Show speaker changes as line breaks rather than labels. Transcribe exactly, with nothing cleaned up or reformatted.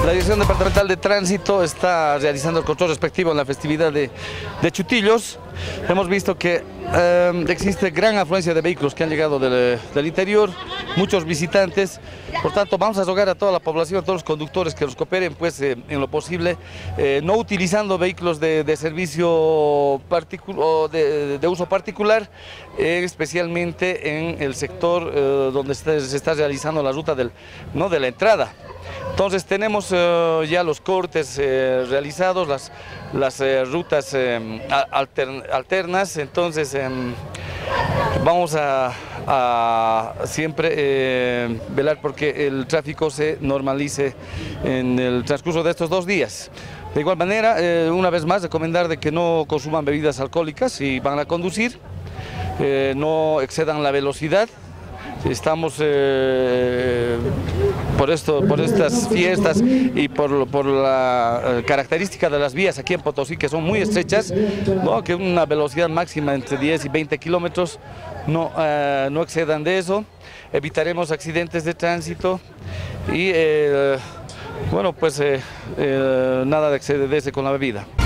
La Dirección Departamental de Tránsito está realizando el control respectivo en la festividad de, de Chutillos. Hemos visto que eh, existe gran afluencia de vehículos que han llegado del, del interior, muchos visitantes. Por tanto, vamos a rogar a toda la población, a todos los conductores que los cooperen pues, eh, en lo posible, eh, no utilizando vehículos de, de servicio o de, de uso particular, eh, especialmente en el sector eh, donde está, se está realizando la ruta del, ¿no? de la entrada. Entonces tenemos eh, ya los cortes eh, realizados, las, las eh, rutas eh, alter, alternas, entonces eh, vamos a, a siempre eh, velar porque el tráfico se normalice en el transcurso de estos dos días. De igual manera, eh, una vez más, recomendar de que no consuman bebidas alcohólicas si van a conducir, eh, no excedan la velocidad. Estamos eh, por, esto, por estas fiestas y por, por la eh, característica de las vías aquí en Potosí, que son muy estrechas, ¿no? Que una velocidad máxima entre diez y veinte kilómetros, no, eh, no excedan de eso. Evitaremos accidentes de tránsito y eh, bueno, pues eh, eh, nada de excederse con la bebida.